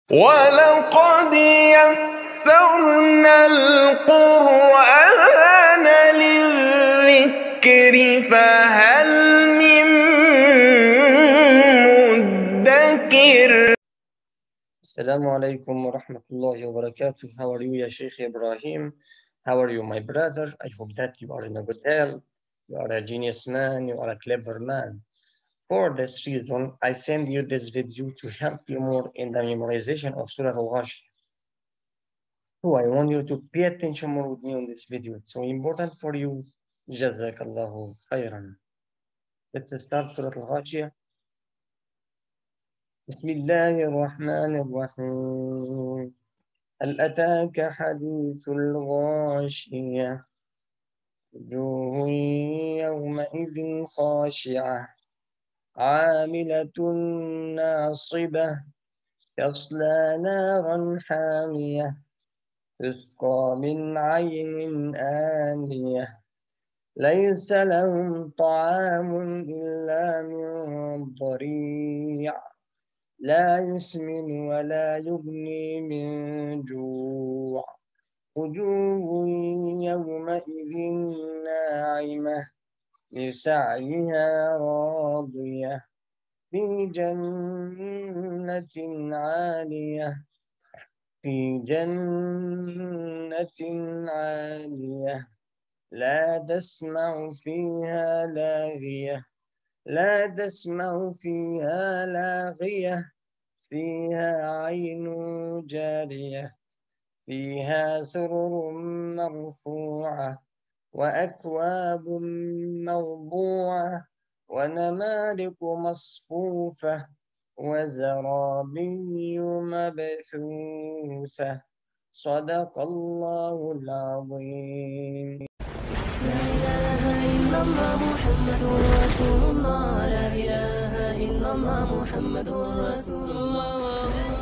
ولقد يسرنا القرآن للذكر فهل من مدكر. Assalamu alaikum wa rahmatullahi wa barakatuh. How are you, ya Sheikh Ibrahim? How are you, my brother? I hope that you are in a good health. You are a genius man. You are a clever man. For this reason, I send you this video to help you more in the memorization of Surah Al-Ghashiyah. So I want you to pay attention more with me on this video. It's so important for you. Jazakallahu khairan. Let's start Surah Al-Ghashiyah. بسم الله الرحمن الرحيم. هل أتاك حديث الغاشية وجوه يومئذ خاشعة عاملة ناصبة تصلى نارا حامية تسقى من عين آنية ليس لهم طعام إلا من ضريع لا يسمن ولا يغني من جوع وجوه يومئذ ناعمة لسعيها راضية في جنة عالية لا تسمع فيها لاغية فيها عين جارية فيها سرر مرفوعة وأكواب موضوعة ونمارق مصفوفة وزرابي مبثوثة صدق الله العظيم. لا إله إلا الله محمد رسول الله. لا إله إلا الله محمد رسول الله.